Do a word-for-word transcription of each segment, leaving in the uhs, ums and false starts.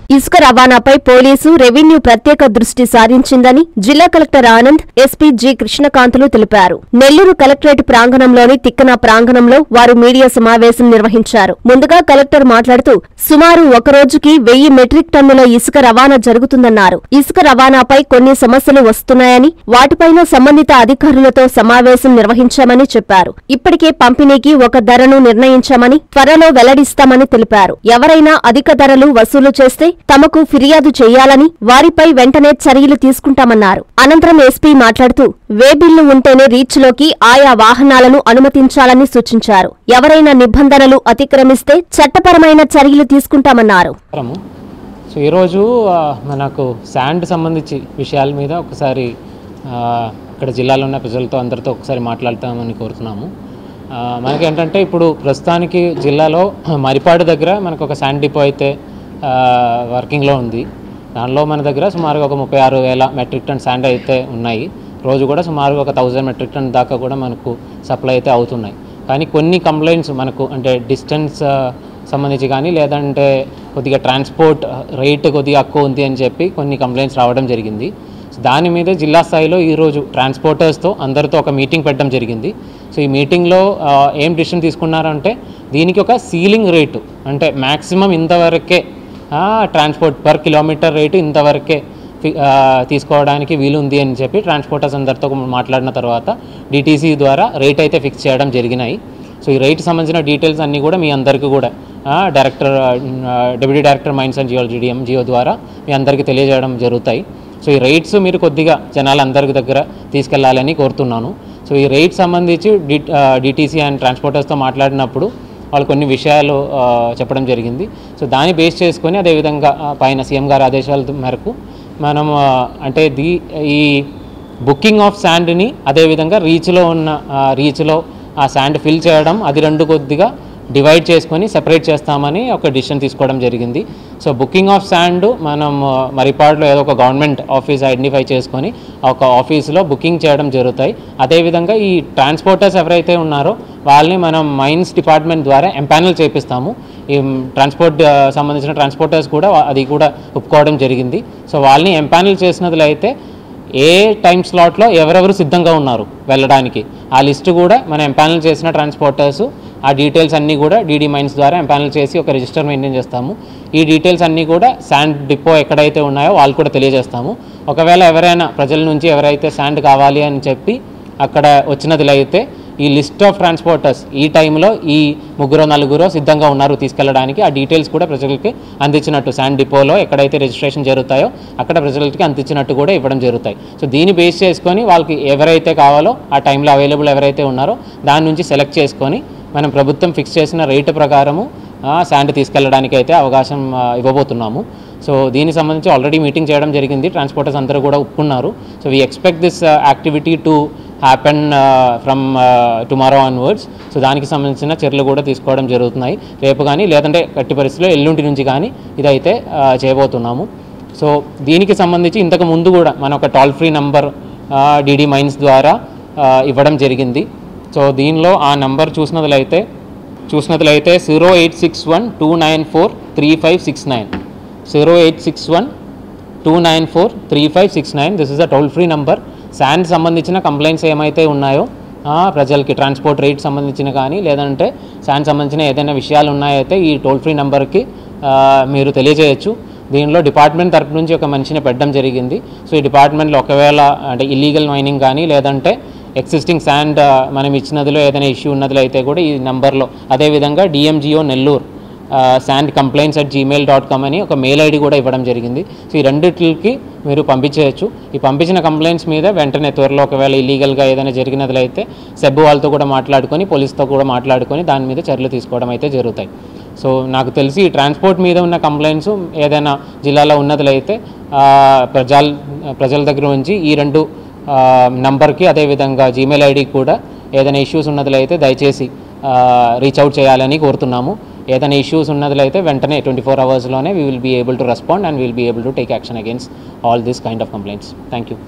ఇసుక రవాణాపై police revenue ప్రత్యేక దృష్టి సారించిందని జిల్లా కలెక్టర్ ఆనంద్, ఎస్పీ జి కృష్ణకాంతులు తెలిపారు. నెల్లూరు కలెక్టరేట్ ప్రాంగణంలోని తిక్కన ప్రాంగణంలో వారు మీడియా సమావేశం నిర్వహించారు. ముందుగా కలెక్టర్ మాట్లాడుతూ సుమారు ఒక రోజుకి వెయ్యి మెట్రిక్ టన్నుల ఇసుక రవాణా జరుగుతుందన్నారు. ఇసుక రవాణాపై కొన్ని సమస్యలు వస్తున్నాయని, వాటిపైన సంబంధిత అధికారులతో సమావేశం నిర్వహించామని చెప్పారు. ఇప్పటికే పంపిణీకి ఒక ధరను నిర్ణయించామని, త్వరలో వెల్లడిస్తామని తెలిపారు. ఎవరైనా అధిక ధరలు వసూలు చేస్తే తమకు ఫిర్యాదు చేయాలని, వారిపై వెంటనే చర్యలు తీసుకుంటామన్నారు. అనంతరం ఎస్పీ మాట్లాడుతూ వే బిల్లు ఉంటేనే రీచ్లోకి ఆయా వాహనాలను అనుమతించాలని సూచించారు. ఎవరైనా నిబంధనలు అతిక్రమిస్తే చట్టపరమైన చర్యలు తీసుకుంటామన్నారు. సో ఈరోజు మనకు శాండ్ సంబంధించి విషయాల మీద ఒకసారి ఇక్కడ జిల్లాలో ఉన్న ప్రజలతో అందరితో ఒకసారి మాట్లాడతామని కోరుతున్నాము. మనకేంటంటే ఇప్పుడు ప్రస్తుతానికి జిల్లాలో మరిపాడు దగ్గర మనకు ఒక శాండ్ డిపో అయితే వర్కింగ్లో ఉంది. దానిలో మన దగ్గర సుమారుగా ఒక ముప్పై ఆరు వేల మెట్రిక్ టన్ శాండ్ అయితే ఉన్నాయి. రోజు కూడా సుమారుగా ఒక థౌజండ్ మెట్రిక్ టన్ దాకా కూడా మనకు సప్లై అయితే అవుతున్నాయి. కానీ కొన్ని కంప్లైంట్స్ మనకు అంటే డిస్టెన్స్ సంబంధించి కానీ, లేదంటే కొద్దిగా ట్రాన్స్పోర్ట్ రేట్ కొద్దిగా ఎక్కువ ఉంది అని చెప్పి కొన్ని కంప్లైంట్స్ రావడం జరిగింది. దాని మీద జిల్లా స్థాయిలో ఈరోజు ట్రాన్స్పోర్టర్స్తో అందరితో ఒక మీటింగ్ పెట్టడం జరిగింది. సో ఈ మీటింగ్లో ఏం డిసిషన్ తీసుకున్నారంటే దీనికి ఒక సీలింగ్ రేటు, అంటే మ్యాక్సిమం ఇంతవరకే ట్రాన్స్పోర్ట్ పర్ కిలోమీటర్ రేటు ఇంతవరకే తీసుకోవడానికి వీలుంది అని చెప్పి ట్రాన్స్పోర్టర్స్ అందరితో మాట్లాడిన తర్వాత డిటీసీ ద్వారా రేట్ అయితే ఫిక్స్ చేయడం జరిగినాయి. సో ఈ రేట్ సంబంధించిన డీటెయిల్స్ అన్నీ కూడా మీ అందరికీ కూడా director deputy director mines and geo GDM geo ద్వారా మీ అందరికీ తెలియజేయడం జరుగుతాయి. సో ఈ రేట్స్ మీరు కొద్దిగా జనాలందరి దగ్గర తీసుకెళ్లాలని కోరుతున్నాను. సో ఈ రేట్ సంబంధించి డి డిటీసీ అండ్ ట్రాన్స్పోర్టర్స్తో మాట్లాడినప్పుడు వాళ్ళు కొన్ని విషయాలు చెప్పడం జరిగింది. సో దాన్ని బేస్ చేసుకొని అదేవిధంగా పైన సీఎం గారి ఆదేశాల మేరకు మనం అంటే దీ ఈ బుకింగ్ ఆఫ్ శాండ్ని అదేవిధంగా రీచ్లో ఉన్న రీచ్లో ఆ శాండ్ ఫిల్ చేయడం, అది రెండు కొద్దిగా డివైడ్ చేసుకొని సెపరేట్ చేస్తామని ఒక డిసిషన్ తీసుకోవడం జరిగింది. సో బుకింగ్ ఆఫ్ శాండ్ మనం మరిపాడులో ఏదో ఒక గవర్నమెంట్ ఆఫీస్ ఐడెంటిఫై చేసుకొని ఒక ఆఫీసులో బుకింగ్ చేయడం జరుగుతాయి. అదేవిధంగా ఈ ట్రాన్స్పోర్టర్స్ ఎవరైతే ఉన్నారో వాళ్ళని మనం మైన్స్ డిపార్ట్మెంట్ ద్వారా ఎంపానల్ చేపిస్తాము. ఈ ట్రాన్స్పోర్ట్ సంబంధించిన ట్రాన్స్పోర్టర్స్ కూడా అది కూడా ఒప్పుకోవడం జరిగింది. సో వాళ్ళని ఎంపానల్ చేసినట్లు అయితే ఏ టైం స్లాట్లో ఎవరెవరు సిద్ధంగా ఉన్నారు వెళ్ళడానికి ఆ లిస్టు కూడా మనం ఎంపానల్ చేసిన ట్రాన్స్పోర్టర్స్ ఆ డీటెయిల్స్ అన్నీ కూడా డీడీ మైన్స్ ద్వారా ఎంపానల్ చేసి ఒక రిజిస్టర్ మెయింటైన్ చేస్తాము. ఈ డీటెయిల్స్ అన్నీ కూడా శాండ్ డిపో ఎక్కడైతే ఉన్నాయో వాళ్ళు కూడా తెలియజేస్తాము. ఒకవేళ ఎవరైనా ప్రజల నుంచి ఎవరైతే శాండ్ కావాలి అని చెప్పి అక్కడ వచ్చినది అయితే ఈ లిస్ట్ ఆఫ్ ట్రాన్స్పోర్టర్స్ ఈ టైంలో ఈ ముగ్గురు నలుగురు సిద్ధంగా ఉన్నారు తీసుకెళ్ళడానికి, ఆ డీటెయిల్స్ కూడా ప్రజలకి అందించినట్టు శాండ్ డిపోలో ఎక్కడైతే రిజిస్ట్రేషన్ జరుగుతాయో అక్కడ ప్రజలకి అందించినట్టు కూడా ఇవ్వడం జరుగుతాయి. సో దీన్ని బేస్ చేసుకొని వాళ్ళకి ఎవరైతే కావాలో ఆ టైంలో అవైలబుల్ ఎవరైతే ఉన్నారో దాని నుంచి సెలెక్ట్ చేసుకొని మనం ప్రభుత్వం ఫిక్స్ చేసిన రేటు ప్రకారము శాండ్ తీసుకెళ్ళడానికి అయితే అవకాశం ఇవ్వబోతున్నాము. సో దీనికి సంబంధించి ఆల్రెడీ మీటింగ్ చేయడం జరిగింది, ట్రాన్స్పోర్టర్స్ అందరూ కూడా ఒప్పుకున్నారు. So we expect this activity to happen from tomorrow onwards. So దానికి సంబంధించిన చర్యలు కూడా తీసుకోవడం జరుగుతున్నాయి రేపు కానీ, లేదంటే కట్టి పరిస్థితిలో ఎల్లుంటి నుంచి కానీ ఇదైతే చేయబోతున్నాము. సో దీనికి సంబంధించి ఇంతకు ముందు కూడా మన ఒక toll free number DD mines ద్వారా ఇవ్వడం జరిగింది. సో దీనిలో ఆ నంబర్ చూసినట్లయితే చూసినట్లయితే zero eight six one two nine four three five six nine zero eight six one two nine four three five six nine this is a toll free number. Sand సంబంధించిన complaints ఏమైతే ఉన్నాయో ప్రజలకి transport rate సంబంధించిన కానీ, లేదంటే sand సంబంధించిన ఏదైనా విషయాలు ఉన్నాయైతే ఈ టోల్ ఫ్రీ నెంబర్కి మీరు తెలియజేయచ్చు. దీనిలో డిపార్ట్మెంట్ తరపు నుంచి ఒక మనిషిని పెట్టడం జరిగింది. సో ఈ డిపార్ట్మెంట్లో ఒకవేళ అంటే ఇల్లీగల్ మైనింగ్ కానీ, లేదంటే ఎగ్జిస్టింగ్ శాండ్ మనం ఇచ్చినదిలో ఏదైనా ఇష్యూ ఉన్నదిలో అయితే కూడా ఈ నెంబర్లో, అదేవిధంగా DMGO Nellore sand complaints at Gmail dot com అని ఒక మెయిల్ ఐడి కూడా ఇవ్వడం జరిగింది. సో ఈ రెండిట్లకి మీరు పంపించేయచ్చు. ఈ పంపించిన కంప్లైంట్స్ మీద వెంటనే త్వరలో ఒకవేళ ఇల్లీగల్గా ఏదైనా జరిగినట్లయితే సెబ్ వాళ్ళతో కూడా మాట్లాడుకొని, పోలీస్తో కూడా మాట్లాడుకొని దాని మీద చర్యలు తీసుకోవడం అయితే జరుగుతాయి. సో నాకు తెలిసి ఈ ట్రాన్స్పోర్ట్ మీద ఉన్న కంప్లైంట్స్ ఏదైనా జిల్లాలో ఉన్నట్లయితే ప్రజల ప్రజల దగ్గర నుంచి ఈ రెండు నంబర్కి, అదేవిధంగా జీమెయిల్ ఐడికి కూడా ఏదైనా ఇష్యూస్ ఉన్నట్లయితే దయచేసి రీచ్ అవుట్ చేయాలని కోరుతున్నాము. ఏదైనా ఇష్యూస్ ఉన్నట్లయితే వెంటనే ట్వంటీ ఫోర్ అవర్స్లోనే we will be able to respond and will be able to take action against all this kind of complaints. Thank you.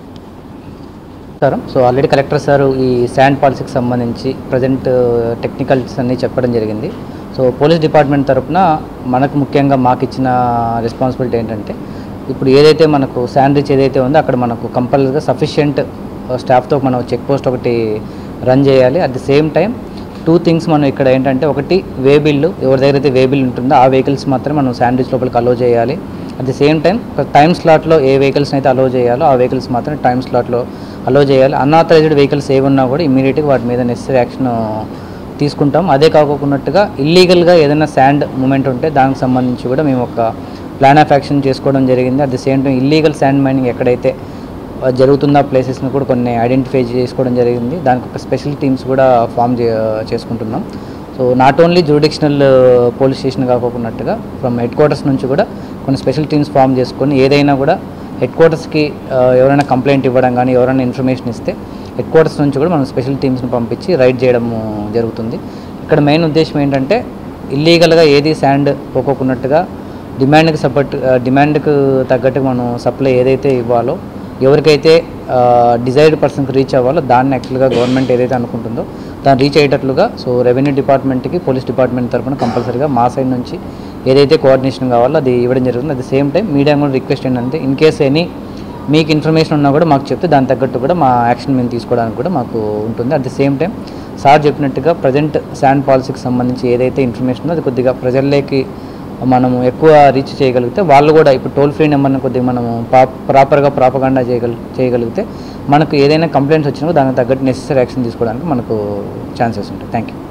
So already collector sir ఈ sand పాలసీకి సంబంధించి present technicals అన్నీ చెప్పడం జరిగింది. So police department తరఫున మనకు ముఖ్యంగా మాకు ఇచ్చిన రెస్పాన్సిబిలిటీ ఏంటంటే ఇప్పుడు ఏదైతే మనకు శాండ్ రీచ్ ఏదైతే ఉందో అక్కడ మనకు కంపల్సరీగా సఫిషియెంట్ స్టాఫ్తో మనం చెక్ పోస్ట్ ఒకటి రన్ చేయాలి. At the same time two things మనం ఇక్కడ ఏంటంటే ఒకటి వే బిల్లు ఎవరి దగ్గర అయితే వే బిల్ ఉంటుందో ఆ వెహికల్స్ మాత్రమే మనం శాండ్ రీచ్ లోపలికి అలో చేయాలి. అట్ ది సేమ్ టైం ఒక టైమ్ స్లాట్లో ఏ వెహికల్స్ని అయితే అలో చేయాలో ఆ వెహికల్స్ మాత్రం టైమ్ స్లాట్లో అలో చేయాలి. అన్ఆథరైజ్డ్ వెహికల్స్ ఏవి ఉన్నా కూడా ఇమీడియట్గా వాటి మీద నెసరీ యాక్షన్ తీసుకుంటాం. అదే కాకోకున్నట్టుగా ఇల్లీగల్గా ఏదైనా శాండ్ మూమెంట్ ఉంటే దానికి సంబంధించి కూడా మేము ఒక ప్లాన్ ఆఫ్ యాక్షన్ చేసుకోవడం జరిగింది. At the same time illegal sand mining ఎక్కడైతే జరుగుతుందో ఆ ప్లేసెస్ని కూడా కొన్ని ఐడెంటిఫై చేసుకోవడం జరిగింది. దానికి ఒక స్పెషల్ టీమ్స్ కూడా ఫామ్ చేసుకుంటున్నాం. So not only jurisdictional police station కాకోకున్నట్టుగా ఫ్రమ్ హెడ్ క్వార్టర్స్ నుంచి కూడా కొన్ని స్పెషల్ టీమ్స్ ఫామ్ చేసుకొని ఏదైనా కూడా హెడ్ క్వార్టర్స్కి ఎవరైనా కంప్లైంట్ ఇవ్వడం కానీ ఎవరైనా ఇన్ఫర్మేషన్ ఇస్తే హెడ్ క్వార్టర్స్ నుంచి కూడా మనం స్పెషల్ టీమ్స్ని పంపించి రైడ్ చేయడం జరుగుతుంది. ఇక్కడ మెయిన్ ఉద్దేశం ఏంటంటే ఇల్లీగల్గా ఏది శాండ్ పోకోకున్నట్టుగా డిమాండ్కి సపోర్ట్ డిమాండ్కి తగ్గట్టుగా మనం సప్లై ఏదైతే ఇవ్వాలో ఎవరికైతే డిజైర్డ్ పర్సన్కి రీచ్ అవ్వాలో దాన్ని యాక్చువల్గా గవర్నమెంట్ ఏదైతే అనుకుంటుందో దాన్ని రీచ్ అయ్యేటట్లుగా సో రెవెన్యూ డిపార్ట్మెంట్కి పోలీస్ డిపార్ట్మెంట్ తరఫున కంపల్సరీగా మా సైడ్ నుంచి ఏదైతే కోఆర్డినేషన్ కావాలో అది ఇవ్వడం జరుగుతుంది. At the same time media కూడా రిక్వెస్ట్ ఏంటంటే ఇన్ కేస్ ఎనీ మీకు ఇన్ఫర్మేషన్ ఉన్నా కూడా మాకు చెప్తే దాని తగ్గట్టు కూడా మా యాక్షన్ మేము తీసుకోవడానికి కూడా మాకు ఉంటుంది. At the same time sir చెప్పినట్టుగా ప్రజెంట్ శాండ్ పాలసీకి సంబంధించి ఏదైతే ఇన్ఫర్మేషన్ ఉందో అది కొద్దిగా ప్రజల్లోకి మనము ఎక్కువ రీచ్ చేయగలిగితే వాళ్ళు కూడా ఇప్పుడు టోల్ ఫ్రీ నెంబర్ని కొద్దిగా మనము ప్రాపర్గా ప్రాపగాండా చేయగల చేయగలిగితే మనకు ఏదైనా కంప్లైంట్స్ వచ్చినా దానికి తగ్గట్టు నెసెసరీ యాక్షన్ తీసుకోవడానికి మనకు ఛాన్సెస్ ఉంటాయి. Thank you.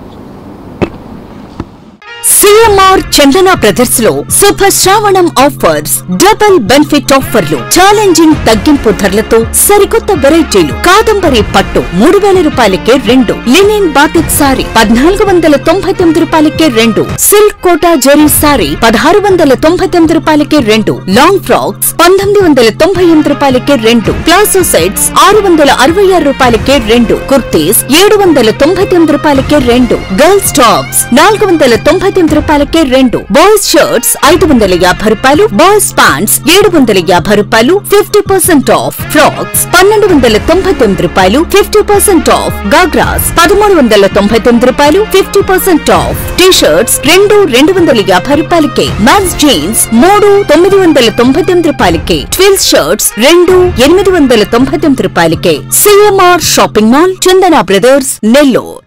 CMR Chandana brothers లో శుభ శ్రావణం ఆఫర్స్, డబుల్ బెనిఫిట్ ఆఫర్లు, ఛాలెంజింగ్ తగ్గింపు ధరలతో సరికొత్త వెరైటీలు. కాదంబరి పట్టు మూడు వేల రూపాయలకే రెండు, లినిన్ బాతిక్ సారీ పద్నాలుగు వందల తొంభై తొమ్మిది రూపాయలకే రెండు, సిల్క్ కోటా జెరీ సారీ పదహారు వందల తొంభై తొమ్మిది రూపాయలకే రెండు, లాంగ్ ఫ్రాక్స్ పంతొమ్మిది వందల తొంభై ఎనిమిది రూపాయలకే రెండు, ప్లాజో సెట్స్ ఆరు వందల అరవై ఆరు రూపాయలకే రెండు, కుర్తీస్ ఏడు వందల తొంభై తొమ్మిది రూపాయలకే రెండు, గర్ల్స్ టాప్స్ నాలుగు వందల తొంభై తొమ్మిది రూపాయలకే రెండు, బాయ్స్ షర్ట్స్ ఐదు వందల యాభై రూపాయలు, బాయ్స్ ప్యాంట్స్ ఏడు వందల యాభై రూపాయలు ఫిఫ్టీ పర్సెంట్ ఆఫ్, ఫ్రాక్స్ పన్నెండు వందల తొంభై తొమ్మిది రూపాయలు ఫిఫ్టీ పర్సెంట్ ఆఫ్, గాగ్రాస్ పదమూడు వందల తొంభై తొమ్మిది రూపాయలు fifty percent off, T shirts రెండు రెండు వందల యాభై రూపాయలకే, మ్యాన్స్ జీన్స్ మూడు తొమ్మిది వందల తొంభై తొమ్మిది రూపాయలకే, ట్విల్స్ షర్ట్స్ రెండు ఎనిమిది వందల తొంభై తొమ్మిది రూపాయలకే. CMR shopping mall, Chandana brothers, Nellore.